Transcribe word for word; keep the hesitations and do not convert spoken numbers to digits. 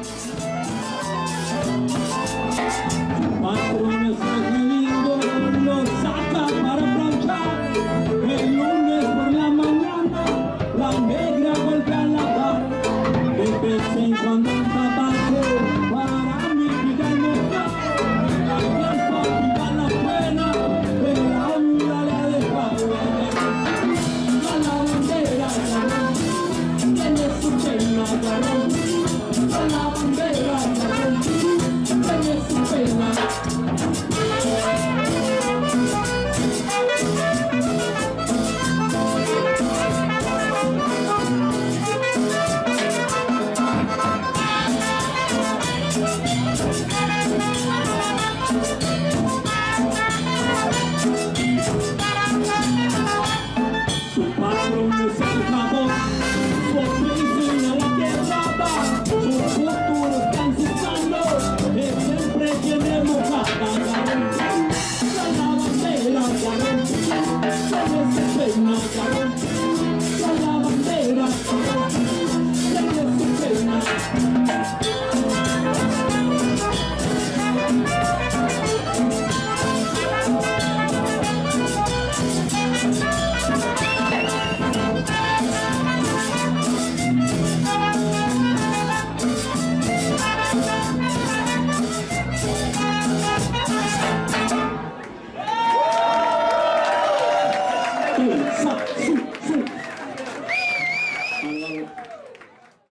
Patrón es muy lindo, lo saca para planchar. El lunes por la mañana, la negra golpea la cara. De vez en cuando un tabaco para mi vida mojado. También para olvidar la pena que la vida le ha dejado. A la bandera, tiene su pena, a la bandera.